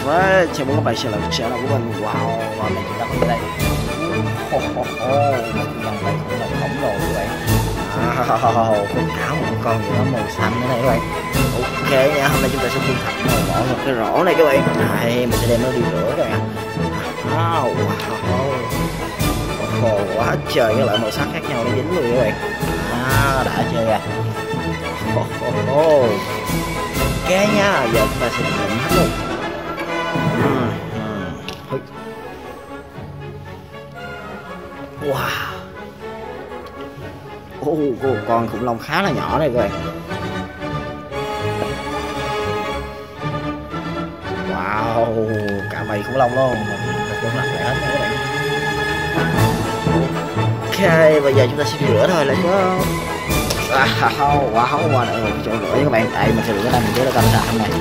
với chào mừng các bạn trở lại channel của mình. Wow, và này chúng ta có đây một dòng tay khổng lồ các bạn. Con cáo một con gì đó màu xanh thế này các bạn. Ok nha, hôm nay chúng ta sẽ thu thập bỏ một cái rổ này các bạn. Đây mình sẽ đem nó đi rửa các bạn. Wow, quá trời các loại màu sắc khác nhau nó dính luôn các bạn. Đã chơi ra. Ok nha, giờ chúng ta sẽ định hết luôn. Wow, con khủng long khá là nhỏ đây các bạn. Wow, cả bầy khủng long luôn. Mình lặt lại hết nha các bạn. Ok, bây giờ chúng ta sẽ rửa thôi là có. Wow, qua đây một chỗ rửa với các bạn. Đây mình sẽ rửa đây mình rửa cái sạch này.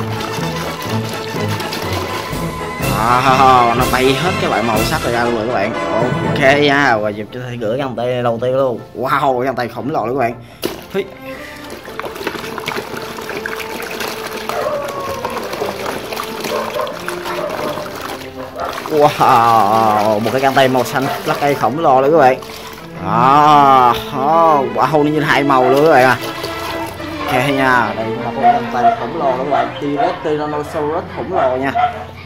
Nó bay hết cái loại màu sắc ra luôn rồi các bạn. Ok nha, và dùm cho thầy rửa găng tay đầu tiên luôn. Wow, găng tay khổng lồ luôn các bạn. Wow, một cái găng tay màu xanh lá cây khổng lồ luôn các bạn. Wow, như hai màu luôn các bạn à. Ok nha, đây là cái găng tay khổng lồ các bạn. T-Rex Tyrannosaurus khổng lồ nha.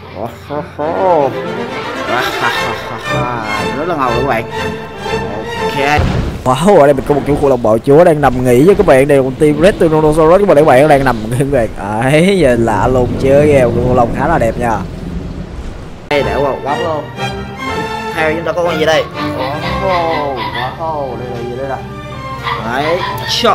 Rất là ngầu các bạn. Ok. Wow, ở đây mình có một chú khủng long bạo chúa đang nằm nghỉ với các bạn. Đây là con T-Rex Tyrannosaurus các bạn đang nằm các bạn. Ấy giờ lạ luôn chứ ghê, khủng long khá là đẹp nha. Đây đẻo vào góc luôn. Theo chúng ta có con gì đây? Wow, đây là gì đây nè. Đấy, shot.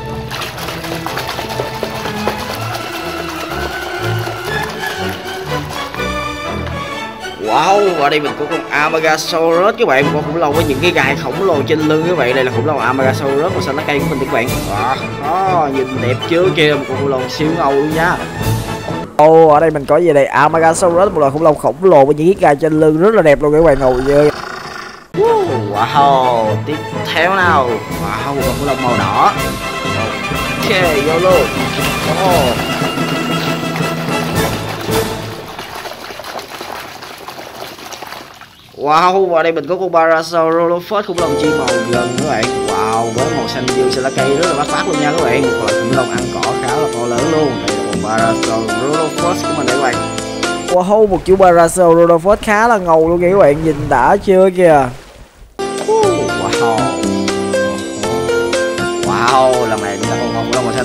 Wow, ở đây mình có con Amagasaurus các bạn, con khủng long với những cái gai khổng lồ trên lưng các bạn. Đây là khủng long Amagasaurus màu xanh lá cây của mình các bạn. Nhìn đẹp chưa kìa, một con khủng long siêu ngầu luôn nha. Ở đây mình có gì đây? Amagasaurus, một loài khủng long khổng lồ với những cái gai trên lưng rất là đẹp luôn các bạn, ngầu dơ. Wow, tiếp theo nào. Wow, một con khủng long màu đỏ. Ok, vô luôn. Wow, và đây mình có con Parasaurolophus khủng long chim màu gần các bạn. Wow, với màu xanh dương xanh lá cây rất là bắt mắt luôn nha các bạn. Một loài khủng long ăn cỏ khá là to lớn luôn. Đây là con Parasaurolophus của mình đây các bạn. Wow, một chú Parasaurolophus khá là ngầu luôn kìa các bạn, nhìn đã chưa kìa. Wow, lần này chúng ta còn khủng long màu xanh.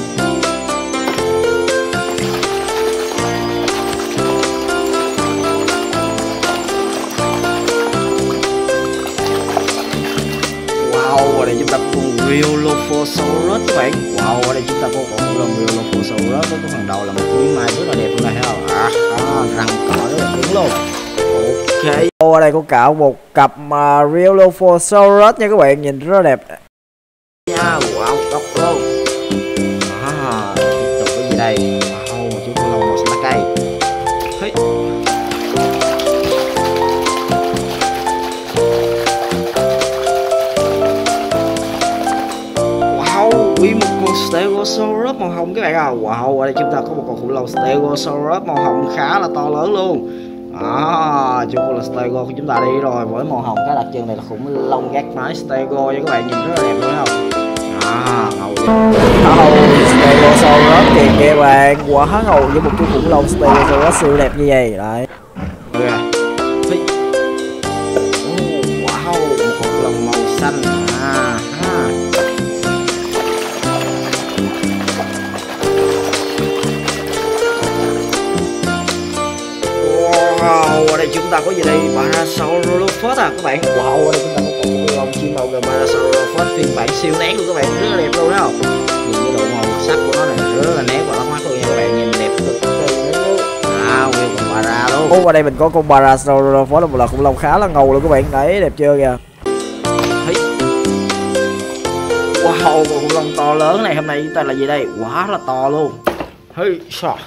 Wow, ở đây chúng ta có con Rheolophosaurus các bạn. Wow, ở đây chúng ta có con Rheolophosaurus với cái phần đầu là một túi mai rất là đẹp luôn này, thấy không? Răng cỏ rất là cứng luôn. Ok. Ở đây có cả một cặp Rheolophosaurus nha các bạn, nhìn rất là đẹp. Nha, wow, góc luôn. Tiếp tục cái gì đây? Wow, một chú khủng long màu xanh lá cây. Một con Stegosaurus màu hồng các bạn à. Wow, ở đây chúng ta có một con khủng long Stegosaurus màu hồng khá là to lớn luôn. Chú con là Stego của chúng ta đi rồi, với màu hồng khá đặc trưng. Này là khủng long gác mái Stego nha các bạn, nhìn rất là đẹp luôn không? Ngầu. Stegosaurus kìa các bạn, quá ngầu với một chú khủng long Stegosaurus siêu đẹp như vậy đấy. Wow, một con khủng long màu xanh. Wow, ở đây chúng ta có gì đây? Parasaurolophus à các bạn. Wow, ở đây chúng ta có con khủng long chim màu gần Parasaurolophus phiên bản siêu nén luôn các bạn, rất là đẹp luôn đó. Nhìn cái độ màu sắc của nó này rất là nén và bắt mắt luôn nha các bạn, nhìn đẹp cực kỳ luôn. Nguyên con para luôn. Ở đây mình có con Parasaurolophus là một loài khủng long khá là ngầu luôn các bạn, đấy đẹp chưa kìa. Wow, con khủng long to lớn này hôm nay chúng ta là gì đây? Quá là to luôn. Sao?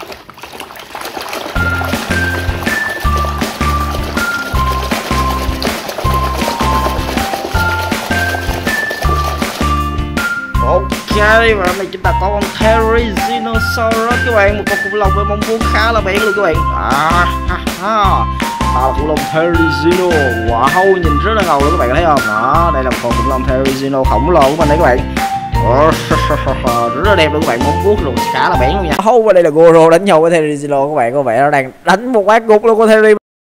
Ok và hôm nay chúng ta có con Therizinosaurus các bạn, một con khủng long với móng vuốt khá là bén luôn các bạn. Là khủng long Therizino. Wow, nhìn rất là ngầu luôn các bạn thấy không? Đó, đây là một con khủng long Therizino khổng lồ của mình đấy các bạn. Rất là đẹp luôn các bạn, móng vuốt luôn khá là bén luôn nha. Và đây là Goro đánh nhau với Therizino các bạn, có vẻ nó đang đánh một phát gục luôn con Theri.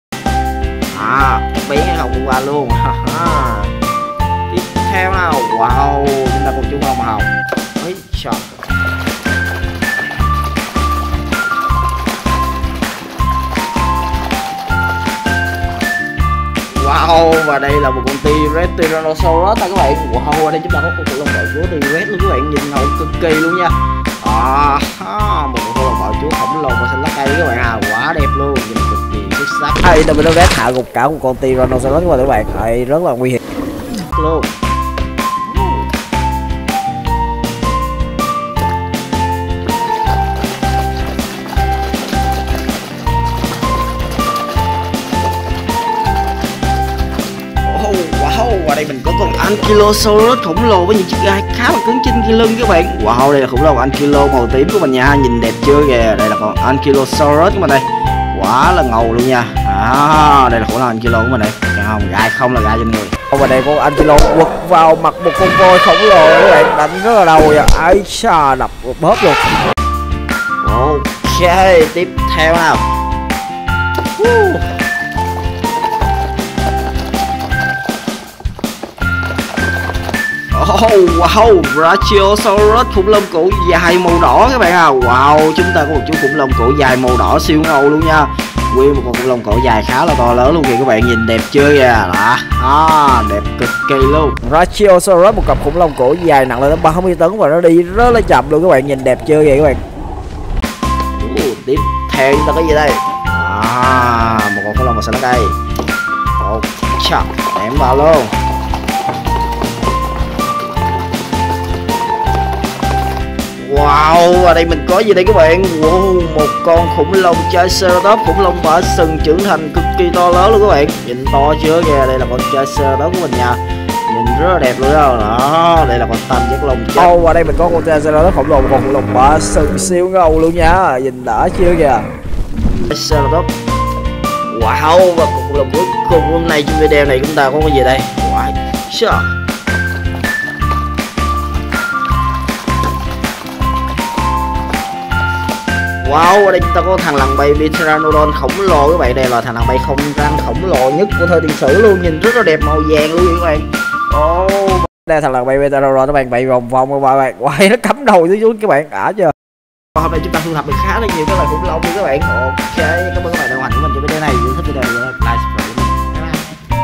Bén hay không qua luôn. Tiếp theo nào. Wow, chúng ta còn chú hồng hồng. Ấy trời. Wow, và đây là một con T-Rex Tyrannosaurus các bạn. Wow, ở đây chúng ta có con khủng long bạo chúa T-Rex luôn các bạn, nhìn ngầu cực kỳ luôn nha. Một con khủng long bạo chúa khổng lồ và xanh lá cây các bạn quá đẹp luôn, nhìn cực kỳ xuất sắc. T-Rex hạ gục cả một con Tyrannosaurus các bạn. Rất là nguy hiểm luôn. Và đây mình có con Ankylosaurus khổng lồ với những chiếc gai khá là cứng trên lưng các bạn. Wow, đây là khủng long Ankylo màu tím của mình nha, nhìn đẹp chưa kìa. Đây là con Ankylosaurus của mình đây, quá là ngầu luôn nha. Đây là khủng long Ankylo của mình đây, không gai không là gai trên người. Và đây con Ankylo quật vào mặt một con voi khổng lồ các bạn, đánh rất là đau vậy. Ấy xa, đập bóp luôn. Ok, tiếp theo nào. Wow, Brachiosaurus khủng long cổ dài màu đỏ các bạn Wow, chúng ta có một chú khủng long cổ dài màu đỏ siêu ngầu luôn nha. Nguyên một con khủng long cổ dài khá là to lớn luôn kìa các bạn, nhìn đẹp chưa kìa. Đó, đẹp cực kỳ luôn. Brachiosaurus, một cặp khủng long cổ dài nặng lên đến 30 tấn và nó đi rất là chậm luôn các bạn, nhìn đẹp chưa kìa các bạn. Tiếp theo chúng ta có gì đây? Một con khủng long màu xanh lá cây. Ném vào luôn. Wow, ở đây mình có gì đây các bạn? Wow, một con khủng long Triceratops, khủng long bả sừng trưởng thành cực kỳ to lớn luôn các bạn. Nhìn to chưa kìa, đây là con Triceratops của mình nha. Nhìn rất là đẹp luôn đó. Đây là con tam giác lông chết. Ở đây mình có con Triceratops khổng lồ, một con khủng long bả sừng siêu ngầu luôn nha. Nhìn đã chưa kìa. Triceratops. Wow, và con khủng long cuối cùng hôm nay trong video này chúng ta có cái gì đây? Wow, trời. Wow, ở đây chúng ta có thằng lằn bay Pteranodon khổng lồ các bạn. Đây là thằng lằn bay không răng khổng lồ nhất của thời tiền sử luôn, nhìn rất là đẹp, màu vàng luôn các bạn. Đây là thằng lằn bay Pteranodon các bạn, bay vòng vòng các bạn. Quay nó cắm đầu xuống các bạn, đã chưa? Hôm nay chúng ta thu thập được khá là nhiều các loài khủng long luôn các bạn. Ok, cảm ơn các bạn đã đồng hành của mình trong video này. Nếu thích video này